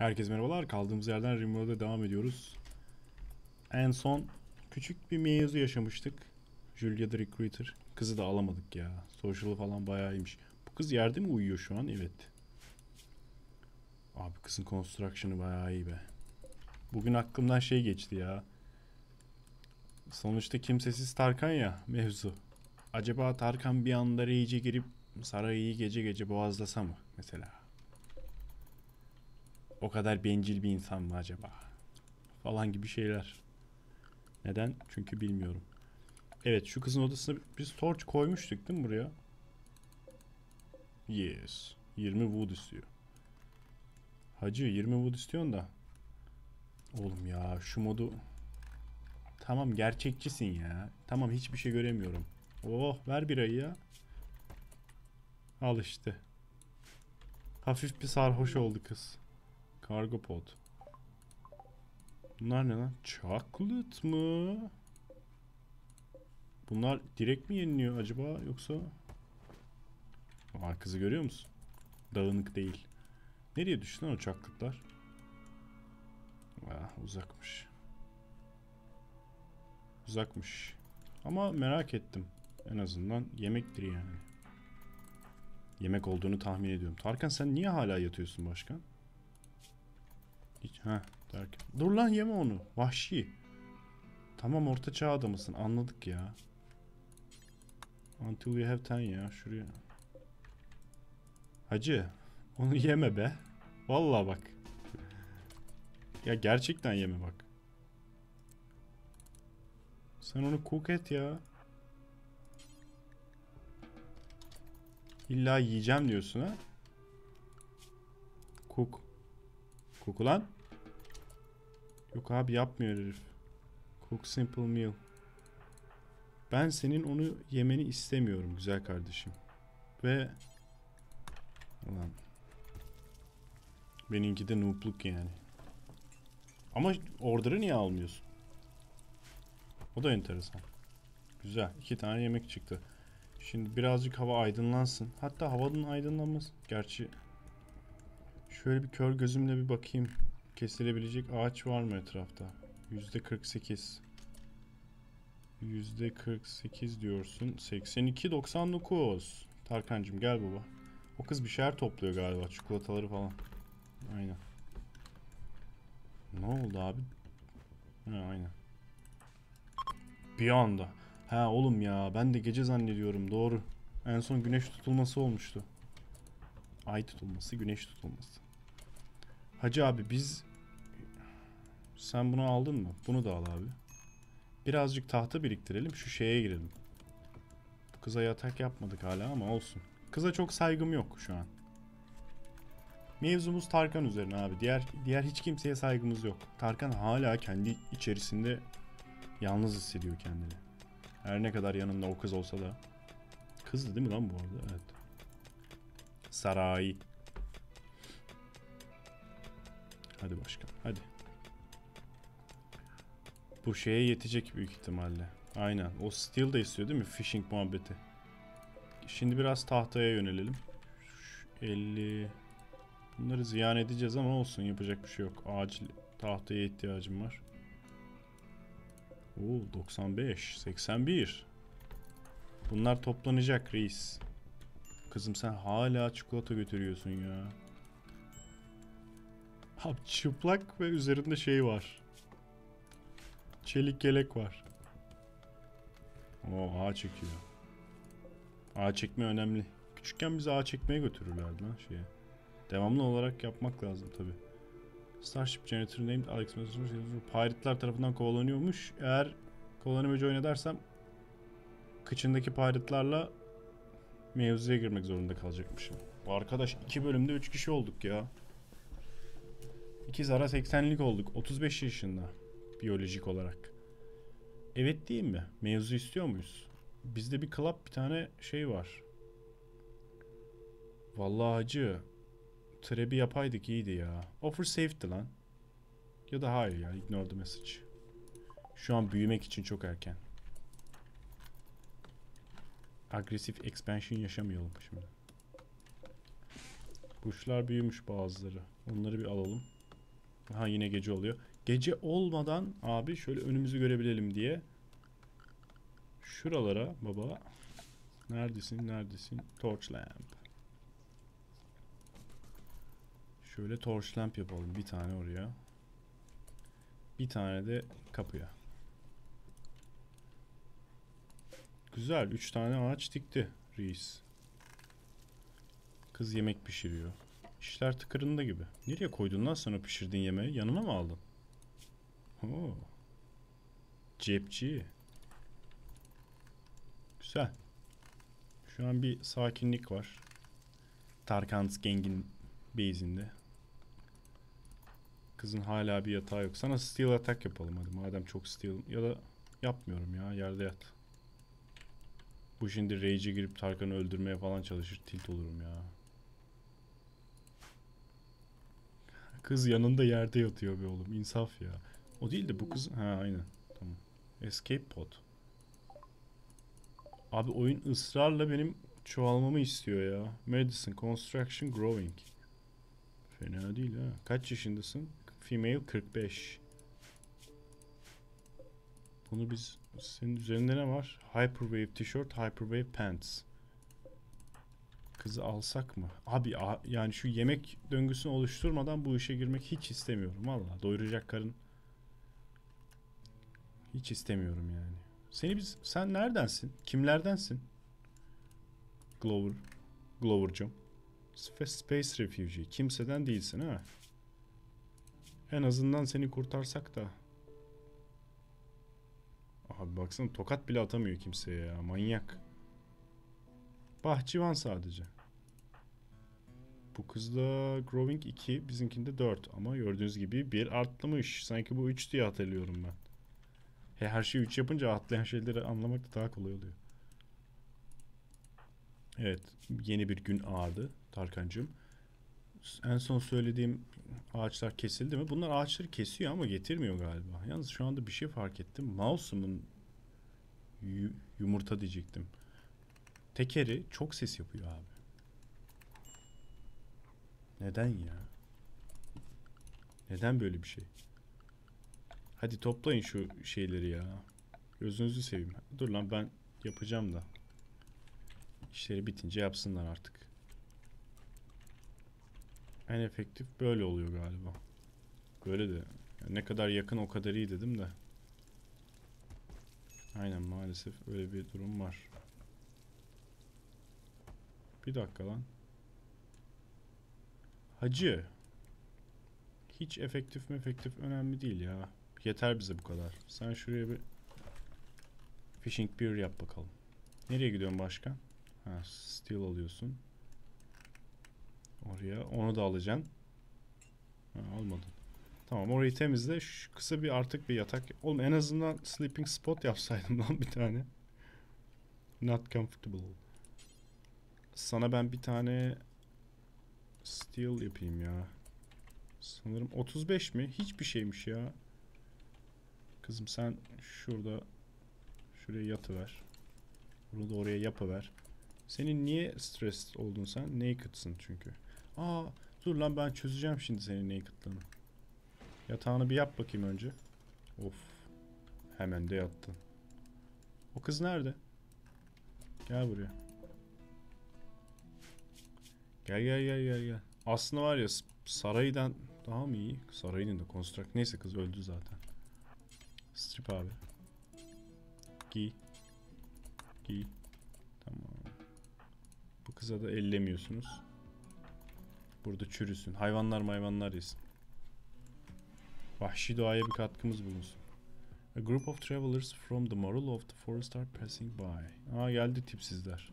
Herkese merhabalar. Kaldığımız yerden Rimworld'e devam ediyoruz. En son küçük bir mevzu yaşamıştık. Julia the Recruiter. Kızı da alamadık ya. Social'ı falan bayağı iyiymiş. Bu kız yerde mi uyuyor şu an? Evet. Abi kızın construction'ı bayağı iyi be. Bugün aklımdan şey geçti ya. Sonuçta kimsesiz Tarkan ya mevzu. Acaba Tarkan bir anda rage'e girip sarayı gece gece boğazlasa mı mesela? O kadar bencil bir insan mı acaba? Falan gibi şeyler. Neden? Çünkü bilmiyorum. Evet, şu kızın odasına biz torch koymuştuk değil mi buraya? Yes. 20 wood istiyor. Hacı 20 wood istiyorsun da. Oğlum ya şu modu. Tamam gerçekçisin ya. Tamam hiçbir şey göremiyorum. Oh ver birayı ya. Al işte. Hafif bir sarhoş oldu kız. Kargo pod. Bunlar ne lan? Chocolate mı? Bunlar direkt mi yeniliyor acaba yoksa? Aa, kızı görüyor musun? Dağınık değil. Nereye düştü lan o çaklıklar? Ah, uzakmış. Uzakmış. Ama merak ettim. En azından yemektir yani. Yemek olduğunu tahmin ediyorum. Tarkan sen niye hala yatıyorsun başkan? Hiç, ha Tarkan. Dur lan yeme onu. Vahşi. Tamam orta çağ adamısın anladık ya. Until we have 10 ya şuraya. Hacı onu yeme be. Vallahi bak. Ya gerçekten yeme bak. Sen onu cook et ya. İlla yiyeceğim diyorsun ha. Cook. Cook lan. Yok abi yapmıyor herif. Cook simple meal. Ben senin onu yemeni istemiyorum güzel kardeşim. Ve ulan benimki de noobluk yani. Ama order'ı niye almıyorsun? O da enteresan. Güzel. 2 tane yemek çıktı. Şimdi birazcık hava aydınlansın. Hatta havanın aydınlanması. Gerçi şöyle bir kör gözümle bir bakayım. Kesilebilecek ağaç var mı etrafta? %48. %48 diyorsun. 82,99. Tarkancığım gel baba. O kız bir şeyler topluyor galiba. Çikolataları falan. Aynen. Ne oldu abi? Ha, aynen. Bir anda. Ha oğlum ya ben de gece zannediyorum doğru. En son güneş tutulması olmuştu. Ay tutulması, güneş tutulması. Hacı abi biz... Sen bunu aldın mı? Bunu da al abi. Birazcık tahta biriktirelim şu şeye girelim. Bu kıza yatak yapmadık hala ama olsun. Kıza çok saygım yok şu an. Mevzumuz Tarkan üzerine abi. Diğer hiç kimseye saygımız yok. Tarkan hala kendi içerisinde yalnız hissediyor kendini. Her ne kadar yanında o kız olsa da. Kızdı değil mi lan bu arada? Evet. Saray. Hadi başkan. Hadi. Bu şeye yetecek büyük ihtimalle. Aynen. O steel de istiyor değil mi? Fishing muhabbeti. Şimdi biraz tahtaya yönelelim. 50. Bunları ziyan edeceğiz ama olsun yapacak bir şey yok. Acil tahtaya ihtiyacım var. Oo 95, 81. Bunlar toplanacak reis. Kızım sen hala çikolata götürüyorsun ya. Abi çıplak ve üzerinde şey var. Çelik yelek var. Oo ağ çekiyor. Ağ çekme önemli. Küçükken bizi ağ çekmeye götürürlerdi lan şeye. Devamlı olarak yapmak lazım tabi. Starship Generator named Alex Messenger Pirate'lar tarafından kovalanıyormuş. Eğer kovalanımı join edersem kıçındaki pirate'larla mevzuya girmek zorunda kalacakmışım. Bu arkadaş 2 bölümde 3 kişi olduk ya. 2 zara 80'lik olduk. 35 yaşında. Biyolojik olarak. Evet değil mi? Mevzu istiyor muyuz? Bizde bir club bir tane şey var. Vallahi hacı. Trebi yapaydık iyiydi ya. Offer safety lan. Ya da hayır ya. Ignore the message. Şu an büyümek için çok erken. Agresif expansion yaşamayalım şimdi. Kuşlar büyümüş bazıları. Onları bir alalım. Ha yine gece oluyor. Gece olmadan abi şöyle önümüzü görebilelim diye. Şuralara baba. Neredesin? Neredesin? Torch lamp. Şöyle torch lamp yapalım. Bir tane oraya. Bir tane de kapıya. Güzel. 3 tane ağaç dikti reis. Kız yemek pişiriyor. İşler tıkırında gibi. Nereye koydun lan sonra pişirdiğin yemeği? Yanına mı aldın? Oo. Cepçi. Güzel. Şu an bir sakinlik var. Tarkans Geng'in base'inde. Kızın hala bir yatağı yok. Sana steal attack yapalım hadi. Madem çok steal. Ya da yapmıyorum ya. Yerde yat. Bu şimdi rage'e girip Tarkan'ı öldürmeye falan çalışır. Tilt olurum ya. Kız yanında yerde yatıyor be oğlum. İnsaf ya. O değil de bu kız... Ha aynen. Tamam. Escape pod. Abi oyun ısrarla benim çoğalmamı istiyor ya. Medicine, construction, growing. Fena değil ha. Kaç yaşındasın? Female 45. Bunu biz... Senin üzerinde ne var? Hyperwave tişört, hyperwave pants. Kızı alsak mı? Abi yani şu yemek döngüsünü oluşturmadan bu işe girmek hiç istemiyorum. Valla doyuracak karın. Hiç istemiyorum yani. Sen neredensin? Kimlerdensin? Glover. Glover'cığım. Space Refugee. Kimseden değilsin ha. En azından seni kurtarsak da. Abi baksana tokat bile atamıyor kimseye ya. Manyak. Bahçıvan sadece. Bu kızda Growing 2, bizimkinde 4. Ama gördüğünüz gibi bir artmış. Sanki bu 3 diye hatırlıyorum ben. Her şeyi 3 yapınca atlayan şeyleri anlamak da daha kolay oluyor. Evet, yeni bir gün ağardı Tarkancığım. En son söylediğim ağaçlar kesildi mi? Bunlar ağaçları kesiyor ama getirmiyor galiba. Yalnız şu anda bir şey fark ettim. Mouse'umun yumurta diyecektim. Tekeri çok ses yapıyor abi. Neden ya? Neden böyle bir şey? Hadi toplayın şu şeyleri ya. Gözünüzü seveyim. Dur lan ben yapacağım da. İşleri bitince yapsınlar artık. En efektif böyle oluyor galiba. Böyle de. Yani ne kadar yakın o kadar iyi dedim de. Aynen maalesef öyle bir durum var. Bir dakika lan. Hacı. Hiç efektif önemli değil ya. Yeter bize bu kadar. Sen şuraya bir fishing pier yap bakalım. Nereye gidiyorsun başka? Ha, steel alıyorsun. Oraya onu da alacaksın. Ha, olmadı. Tamam orayı temizle. Şu kısa bir artık bir yatak. Oğlum en azından sleeping spot yapsaydım lan bir tane. Not comfortable. Sana ben bir tane steel yapayım ya. Sanırım 35 mi? Hiçbir şeymiş ya. Kızım sen şuraya yatıver. Bunu da oraya yapıver. Senin niye stres oldun sen? Naked'sın çünkü. Aa dur lan ben çözeceğim şimdi senin naked'lığını. Yatağını bir yap bakayım önce. Of. Hemen de yattın. O kız nerede? Gel buraya. Gel. Aslında var ya saraydan daha mı iyi? Sarayın da construct. Neyse kız öldü zaten. Strip abi. Giy. Giy. Tamam. Bu kıza da ellemiyorsunuz. Burada çürüsün. Hayvanlar yesin. Vahşi doğaya bir katkımız bulunsun. A group of travelers from the moral of the forest are passing by. Aa geldi tipsizler.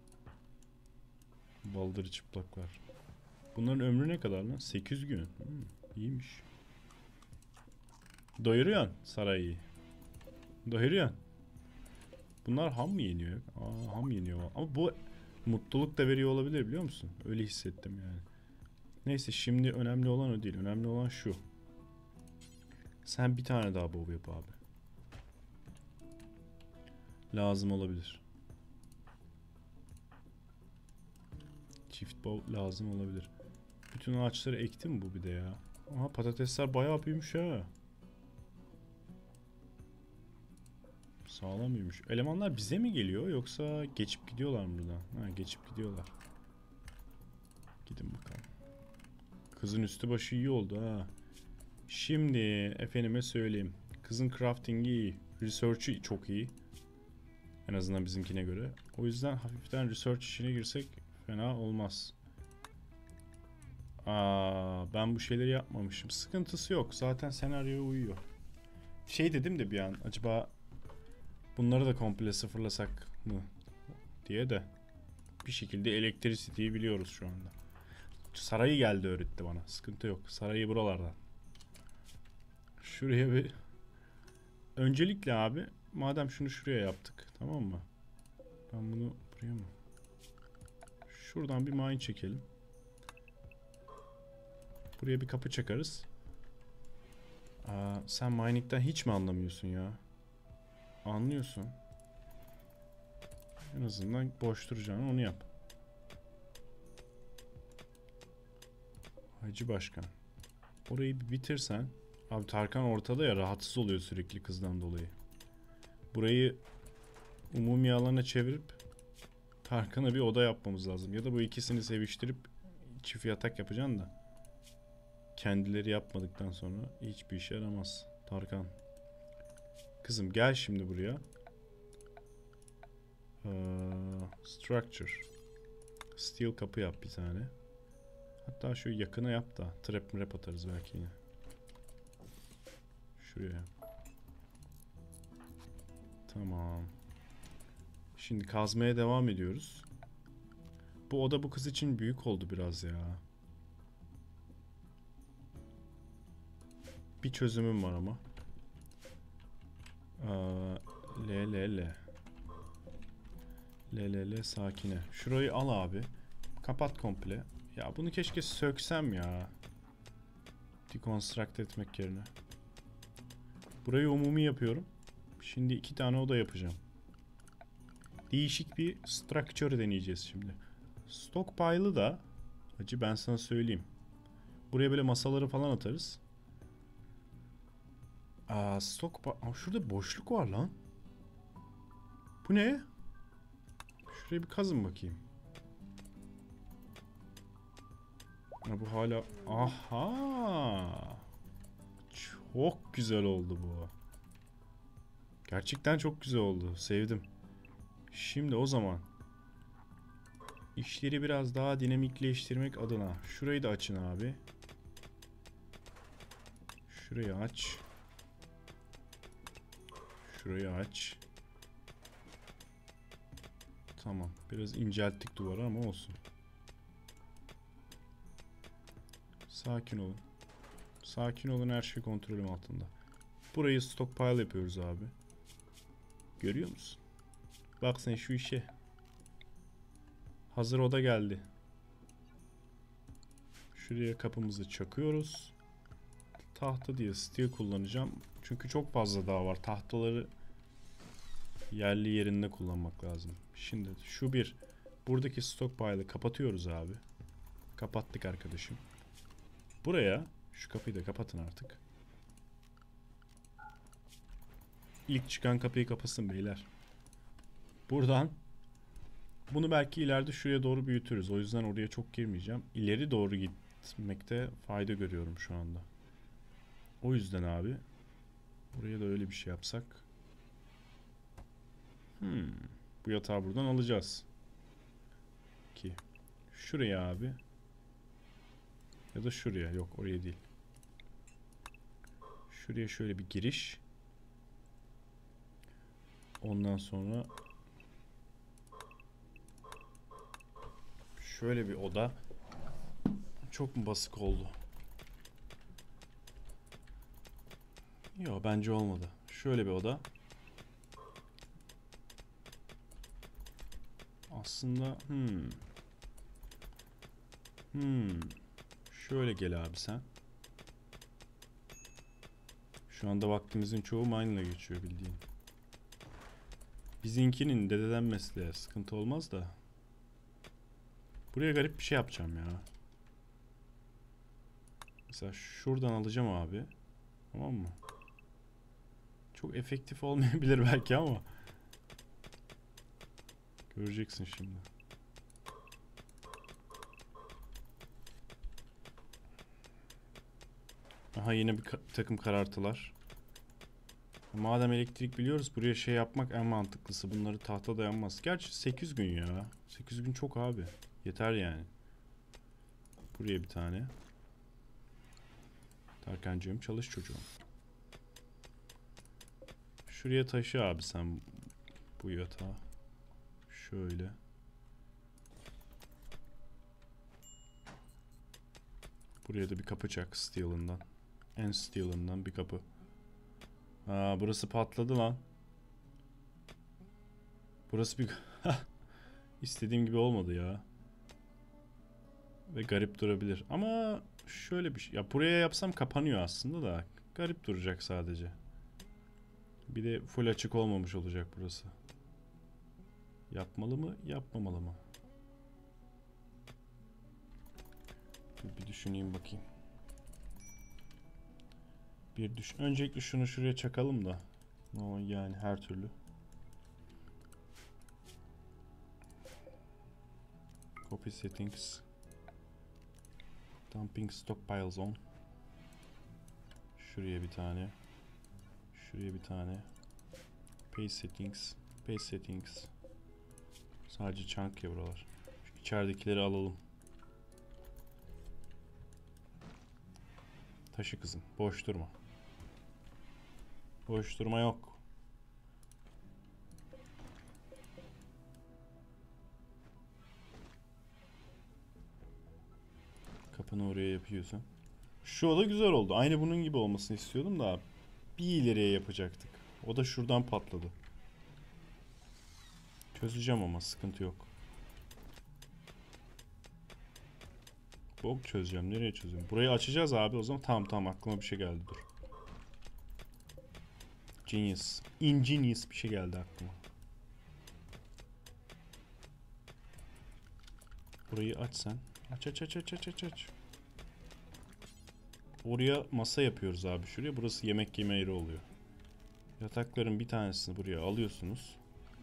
Baldırı çıplaklar. Bunların ömrü ne kadar lan? 8 gün. İyiymiş. Doyuruyorsun sarayı. Doyuruyorsun. Bunlar ham mı yeniyor? Aa ham yeniyor. Ama bu mutluluk da veriyor olabilir biliyor musun? Öyle hissettim yani. Neyse şimdi önemli olan o değil. Önemli olan şu. Sen bir tane daha bow yap abi. Lazım olabilir. Çift bow lazım olabilir. Bütün ağaçları ekti mi bu bir de ya? Aha, patatesler bayağı büyümüş ha. Sağlam büyümüş. Elemanlar bize mi geliyor yoksa geçip gidiyorlar mı buradan? Ha, geçip gidiyorlar. Gidin bakalım. Kızın üstü başı iyi oldu ha. Şimdi efendime söyleyeyim. Kızın crafting'i iyi. Research'ı çok iyi. En azından bizimkine göre. O yüzden hafiften research işine girsek fena olmaz. Ben bu şeyleri yapmamışım. Sıkıntısı yok. Zaten senaryoya uyuyor. Şey dedim de bir an. Acaba bunları da komple sıfırlasak mı diye de. Bir şekilde Electricity'yi biliyoruz şu anda. Sarayı geldi öğretti bana. Sıkıntı yok. Sarayı buralardan. Şuraya bir... Öncelikle abi madem şunu şuraya yaptık. Tamam mı? Ben bunu buraya mı? Şuradan bir mine çekelim. Buraya bir kapı çakarız. Sen mining'den hiç mi anlamıyorsun ya? Anlıyorsun. En azından boş duracağını onu yap. Hacı Başkan. Orayı bir bitirsen. Abi Tarkan ortada ya, rahatsız oluyor sürekli kızdan dolayı. Burayı umumi alana çevirip Tarkan'a bir oda yapmamız lazım. Ya da bu ikisini seviştirip çift yatak yapacaksın da. Kendileri yapmadıktan sonra hiçbir işe yaramaz. Tarkan. Kızım gel şimdi buraya. Structure. Steel kapı yap bir tane. Hatta şu yakına yap da trap mrap atarız belki yine. Şuraya. Tamam. Şimdi kazmaya devam ediyoruz. Bu oda bu kız için büyük oldu biraz ya. Bir çözümüm var ama. L sakine. Şurayı al abi. Kapat komple. Ya bunu keşke söksem ya. Deconstruct etmek yerine. Burayı umumi yapıyorum. Şimdi 2 tane oda yapacağım. Değişik bir structure deneyeceğiz şimdi. Stockpile'ı da hacı ben sana söyleyeyim. Buraya böyle masaları falan atarız. Şurada boşluk var lan. Bu ne? Şuraya bir kazın bakayım. Bu hala... Aha! Çok güzel oldu bu. Gerçekten çok güzel oldu. Sevdim. Şimdi o zaman işleri biraz daha dinamikleştirmek adına şurayı da açın abi. Şurayı aç. Şurayı aç. Tamam. Biraz incelttik duvarı ama olsun. Sakin olun. Sakin olun, her şey kontrolüm altında. Burayı stockpile yapıyoruz abi. Görüyor musun? Bak sen şu işe. Hazır oda geldi. Şuraya kapımızı çakıyoruz. Tahta diye steel kullanacağım. Çünkü çok fazla daha var. Tahtaları yerli yerinde kullanmak lazım. Şimdi şu bir. Buradaki stockpile'ı kapatıyoruz abi. Kapattık arkadaşım. Buraya şu kapıyı da kapatın artık. İlk çıkan kapıyı kapasın beyler. Buradan bunu belki ileride şuraya doğru büyütürüz. O yüzden oraya çok girmeyeceğim. İleri doğru gitmekte fayda görüyorum şu anda. O yüzden abi buraya da öyle bir şey yapsak. Bu yatağı buradan alacağız. Ki şuraya abi. Ya da şuraya. Yok, oraya değil. Şuraya şöyle bir giriş. Ondan sonra şöyle bir oda. Çok mu basık oldu? Yok, bence olmadı. Şöyle bir oda. Aslında şöyle gel abi sen. Şu anda vaktimizin çoğu mine'la geçiyor bildiğin. Bizinkinin dededen mesleğe sıkıntı olmaz da. Buraya garip bir şey yapacağım ya. Mesela şuradan alacağım abi. Tamam mı? Çok efektif olmayabilir belki ama göreceksin şimdi. Aha yine bir takım karartılar. Madem elektrik biliyoruz, buraya şey yapmak en mantıklısı. Bunları tahta dayanmaz. Gerçi 8 gün ya. 8 gün çok abi. Yeter yani. Buraya bir tane. Tarkancığım çalış çocuğum. Şuraya taşı abi sen bu yatağı. Şöyle. Buraya da bir kapı çak steel'inden. En steel'inden bir kapı. Aa, burası patladı lan. Burası bir... İstediğim gibi olmadı ya. Ve garip durabilir. Ama şöyle bir şey. Ya buraya yapsam kapanıyor aslında da. Garip duracak sadece. Bir de full açık olmamış olacak burası. Yapmalı mı, yapmamalı mı? Bir düşüneyim bakayım. Öncelikle şunu şuraya çakalım da. No, yani her türlü. Copy settings. Dumping stockpile zone. Şuraya bir tane. Şuraya bir tane. Page settings. Page settings. Sadece chunk ya buralar. Şu içeridekileri alalım. Taşı kızım. Boş durma. Boş durma yok. Kapını oraya yapıyorsun. Şu oda güzel oldu. Aynı bunun gibi olmasını istiyordum da bir ileriye yapacaktık. O da şuradan patladı. Çözeceğim ama sıkıntı yok. Bok çözeceğim. Nereye çözeceğim? Burayı açacağız abi o zaman. Tamam tamam aklıma bir şey geldi dur. Genius. Ingenious bir şey geldi aklıma. Burayı aç sen. Aç aç aç aç aç aç aç. Oraya masa yapıyoruz abi şuraya. Burası yemek yeme yeri oluyor. Yatakların bir tanesini buraya alıyorsunuz.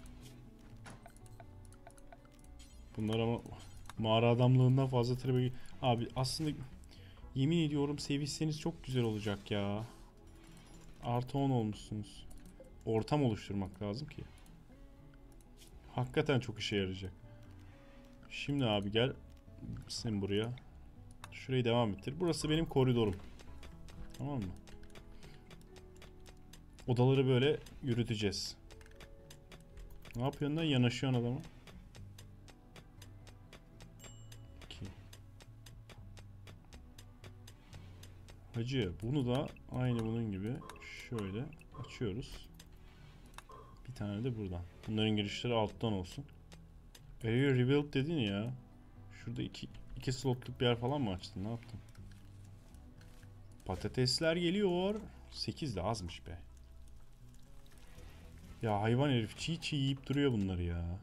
Bunlar ama mağara adamlığından fazla tribe... Abi aslında yemin ediyorum sevişseniz çok güzel olacak ya. Artı 10 olmuşsunuz. Ortam oluşturmak lazım ki. Hakikaten çok işe yarayacak. Şimdi abi gel sen buraya. Şurayı devam ettir. Burası benim koridorum. Tamam mı? Odaları böyle yürüteceğiz. Ne yapıyorsun lan? Yanaşıyorsun adama. Hacı bunu da aynı bunun gibi şöyle açıyoruz. Bir tane de buradan. Bunların girişleri alttan olsun. Area rebuild dedin ya. Şurada iki slotluk bir yer falan mı açtın? Ne yaptın? Patatesler geliyor. 8 de azmış be. Ya hayvan herif çiğ çiğ yiyip duruyor bunları ya.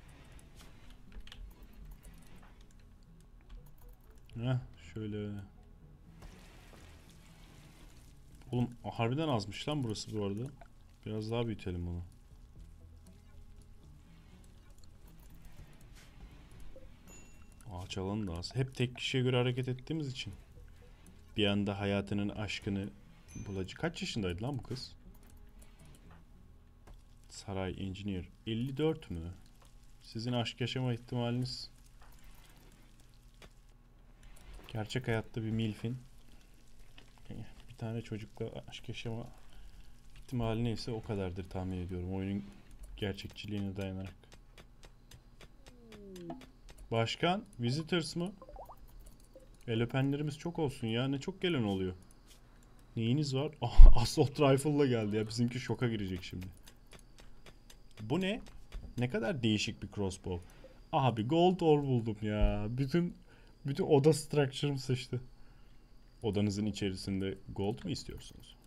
Heh şöyle. Oğlum harbiden azmış lan burası bu arada. Biraz daha büyütelim bunu. Ağaç alanı da az. Hep tek kişiye göre hareket ettiğimiz için. Bir anda hayatının aşkını bulacak. Kaç yaşındaydı lan bu kız? Saray Engineer. 54 mü? Sizin aşk yaşama ihtimaliniz gerçek hayatta bir milfin bir tane çocukla aşk yaşama ihtimali neyse o kadardır tahmin ediyorum. Oyunun gerçekçiliğine dayanarak. Başkan, visitors mı? El öpenlerimiz çok olsun ya. Ne çok gelen oluyor. Neyiniz var? Assault Rifle'la geldi ya. Bizimki şoka girecek şimdi. Bu ne? Ne kadar değişik bir crossbow. Abi gold ore buldum ya. Bütün oda structure'ım sıçtı. Odanızın içerisinde gold mu istiyorsunuz?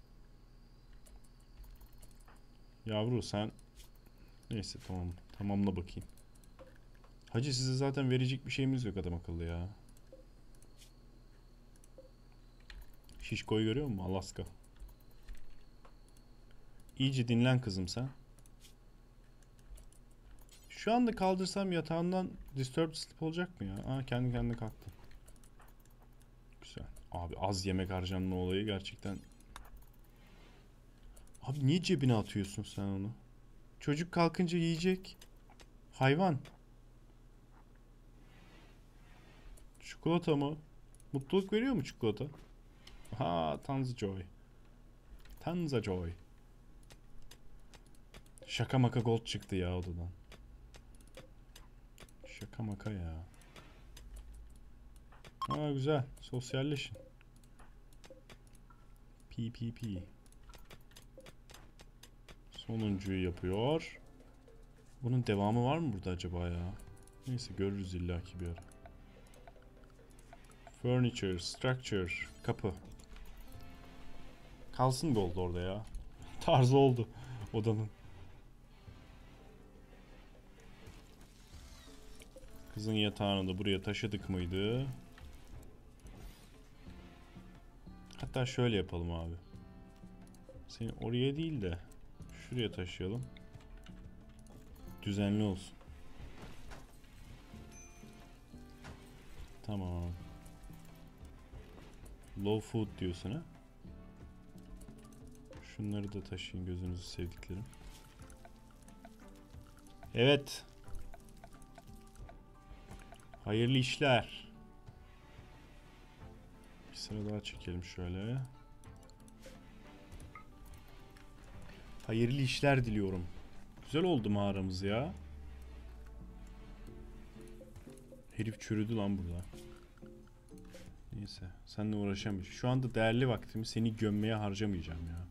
Yavru sen... Neyse tamam. Tamamla bakayım. Hacı size zaten verecek bir şeyimiz yok adam akıllı ya. Şişko'yu görüyor musun? Alaska. İyice dinlen kızım sen. Şu anda kaldırsam yatağından disturbed sleep olacak mı ya? Aa, kendi kendine kalktı. Güzel. Abi az yemek harcanma olayı gerçekten. Abi niye cebine atıyorsun sen onu? Çocuk kalkınca yiyecek. Hayvan. Çikolata mı? Mutluluk veriyor mu çikolata? Ha, Tanza Joy. Tanza Joy. Şaka maka gold çıktı ya odadan. Şaka maka ya. Ha, güzel. Sosyalleşin. PPP. Sonuncuyu yapıyor. Bunun devamı var mı burada acaba ya? Neyse görürüz illaki bir ara. Furniture, structure, kapı. Kalsın gold orada ya. Tarzı oldu odanın. Kızın yatağını da buraya taşıdık mıydı? Hatta şöyle yapalım abi. Seni oraya değil de şuraya taşıyalım. Düzenli olsun. Tamam. Low food diyorsun ha? Şunları da taşıyın gözünüzü sevdiklerim. Evet. Hayırlı işler. Bir sıra daha çekelim şöyle. Hayırlı işler diliyorum. Güzel oldu mağaramız ya. Herif çürüdü lan burada. Neyse. Seninle uğraşamayacağım. Şu anda değerli vaktimi seni gömmeye harcamayacağım ya.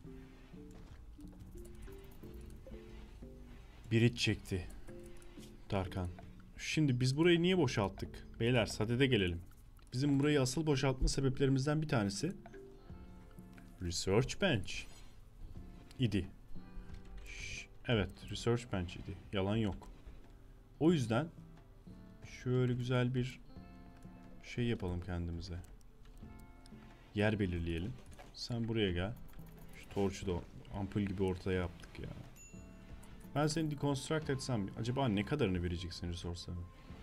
Bir iç çekti. Tarkan. Şimdi biz burayı niye boşalttık? Beyler sadede gelelim. Bizim burayı asıl boşaltma sebeplerimizden bir tanesi Research Bench idi. Evet, Research Bench idi. Yalan yok. O yüzden şöyle güzel bir şey yapalım kendimize. Yer belirleyelim. Sen buraya gel. Şu torçu da ampul gibi ortaya yaptık ya. Ben seni deconstruct etsem acaba ne kadarını vereceksin resource'larına?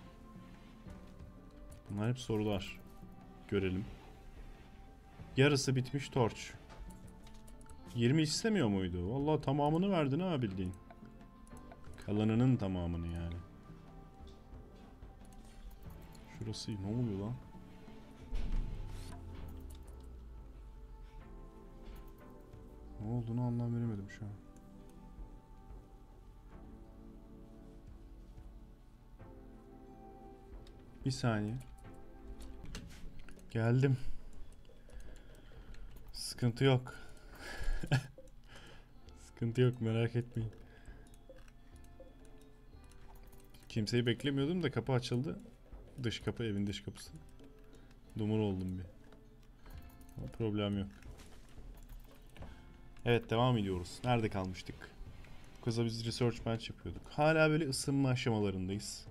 Bunlar hep sorular. Görelim. Yarısı bitmiş torç. 20 istemiyor muydu? Vallahi tamamını verdin ha bildiğin. Kalanının tamamını yani. Şurası ne oluyor lan? Ne olduğunu anlam veremedim şu an. Bir saniye. Geldim. Sıkıntı yok. Sıkıntı yok merak etmeyin. Kimseyi beklemiyordum da kapı açıldı. Dış kapı, evin dış kapısı. Dumur oldum bir. Ama problem yok. Evet devam ediyoruz. Nerede kalmıştık? Kızla biz research bench yapıyorduk. Hala böyle ısınma aşamalarındayız.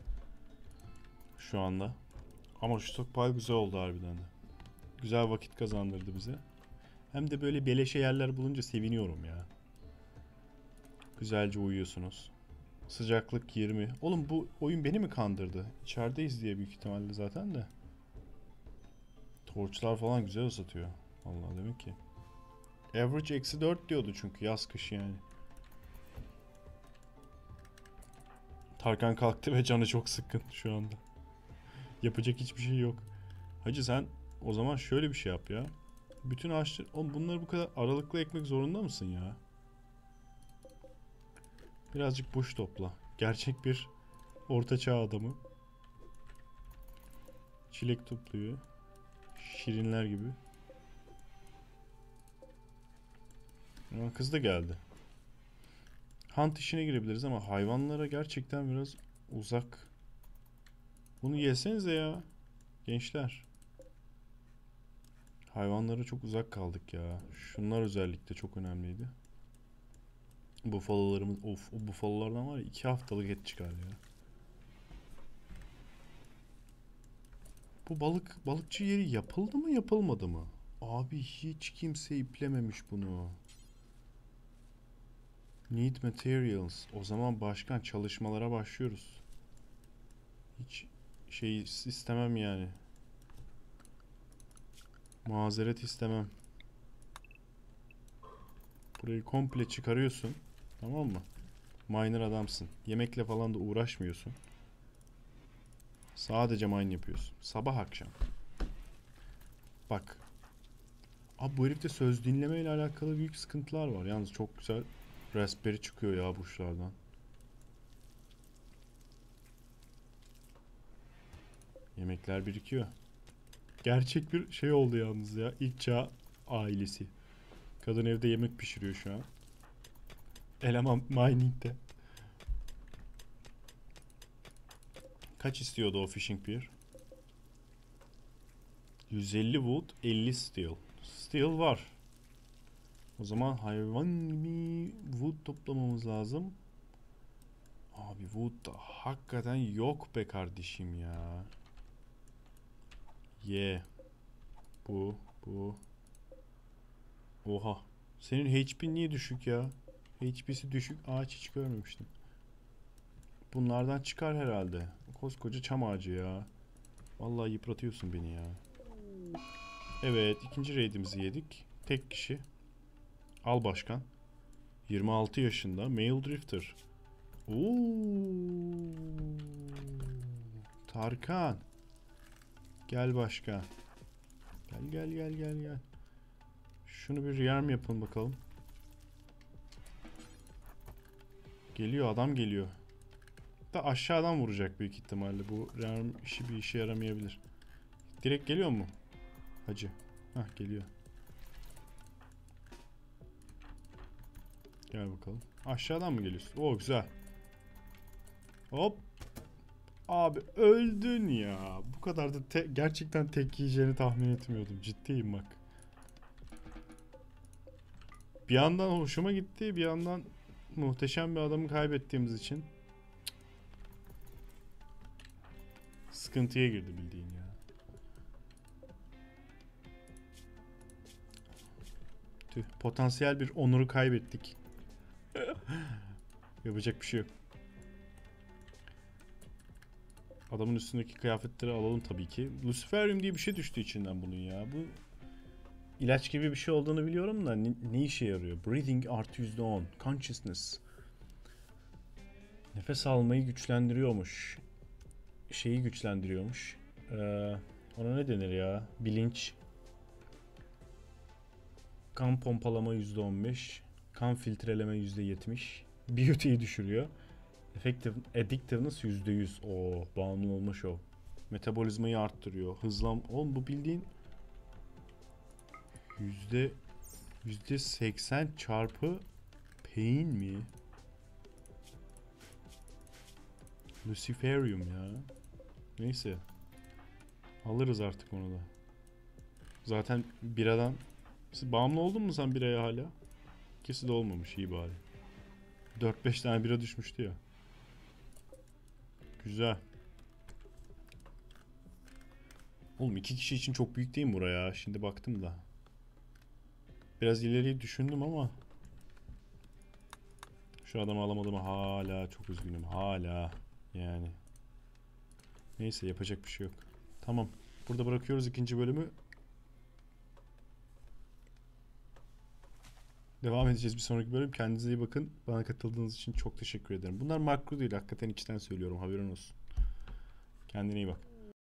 Şu anda. Ama şu stockpile güzel oldu harbiden de. Güzel vakit kazandırdı bize. Hem de böyle beleşe yerler bulunca seviniyorum ya. Güzelce uyuyorsunuz. Sıcaklık 20. Oğlum bu oyun beni mi kandırdı? İçerideyiz diye büyük ihtimalle zaten de. Torçlar falan güzel ısıtıyor. Vallahi demek ki. Average -4 diyordu çünkü yaz kış yani. Tarkan kalktı ve canı çok sıkkın şu anda. Yapacak hiçbir şey yok. Hacı sen o zaman şöyle bir şey yap ya. Bütün ağaçlar... Oğlum bunları bu kadar aralıklı ekmek zorunda mısın ya? Birazcık boş topla. Gerçek bir ortaçağ adamı. Çilek topluyor. Şirinler gibi. Ama kız da geldi. Hunt işine girebiliriz ama hayvanlara gerçekten biraz uzak. Bunu yesenize ya. Gençler. Hayvanlara çok uzak kaldık ya. Şunlar özellikle çok önemliydi. Bufalolarımız... Of o bufalolardan var ya 2 haftalık et çıkar ya. Bu balıkçı yeri yapıldı mı yapılmadı mı? Abi hiç kimse iplememiş bunu. Need materials. O zaman başkan çalışmalara başlıyoruz. Hiç şey istemem yani. Mazeret istemem. Burayı komple çıkarıyorsun. Tamam mı? Miner adamsın. Yemekle falan da uğraşmıyorsun. Sadece mine yapıyorsun. Sabah akşam. Bak. Abi bu herifte söz dinleme ile alakalı büyük sıkıntılar var. Yalnız çok güzel raspberry çıkıyor ya burçlardan. Yemekler birikiyor. Gerçek bir şey oldu yalnız ya. İlk çağ ailesi. Kadın evde yemek pişiriyor şu an. Eleman mining'de. Kaç istiyordu o fishing pier? 150 wood, 50 steel. Steel var. O zaman hayvan gibi wood toplamamız lazım. Abi wood da hakikaten yok be kardeşim ya. Yeah. Bu. Oha. Senin HP niye düşük ya? HP'si düşük ağaç hiç görmemiştim. Bunlardan çıkar herhalde. Koskoca çam ağacı ya. Vallahi yıpratıyorsun beni ya. Evet, ikinci raidimizi yedik. Tek kişi. Al başkan. 26 yaşında. Male Drifter. Oo. Tarkan. Gel başkan. Gel. Şunu bir rearm yapın bakalım. Geliyor, adam geliyor. Da aşağıdan vuracak büyük ihtimalle. Bu rearm işi bir işe yaramayabilir. Direkt geliyor mu? Hacı. Hah, geliyor. Gel bakalım. Aşağıdan mı geliyorsun? Oo, güzel. Hop. Abi öldün ya. Bu kadar da gerçekten tek yiyeceğini tahmin etmiyordum. Ciddiyim bak. Bir yandan hoşuma gitti, bir yandan muhteşem bir adamı kaybettiğimiz için sıkıntıya girdi bildiğin ya. Tüh, potansiyel bir onuru kaybettik. Yapacak bir şey yok. Adamın üstündeki kıyafetleri alalım tabii ki. Luciferium diye bir şey düştü içinden bunun ya. Bu ilaç gibi bir şey olduğunu biliyorum da ne işe yarıyor? Breathing artı %10. Consciousness. Nefes almayı güçlendiriyormuş. Şeyi güçlendiriyormuş. Ona ne denir ya? Bilinç. Kan pompalama %15. Kan filtreleme %70. Beauty'yi düşürüyor. Addictiveness %100. Oo, bağımlı olma şov. Metabolizmayı arttırıyor. Oğlum bu bildiğin %80 çarpı pain mi? Luciferium ya. Neyse. Alırız artık onu da. Zaten biradan... Siz bağımlı oldun mu sen biraya hala? İkisi de olmamış, iyi bari. 4-5 tane bira düşmüştü ya. Güzel. Oğlum 2 kişi için çok büyük değil mi buraya? Şimdi baktım da. Biraz ileriyi düşündüm ama şu adamı alamadım, hala çok üzgünüm. Hala yani. Neyse, yapacak bir şey yok. Tamam. Burada bırakıyoruz ikinci bölümü. Devam edeceğiz bir sonraki bölüm. Kendinize iyi bakın. Bana katıldığınız için çok teşekkür ederim. Bunlar makro değil. Hakikaten içten söylüyorum. Haberin olsun. Kendine iyi bak.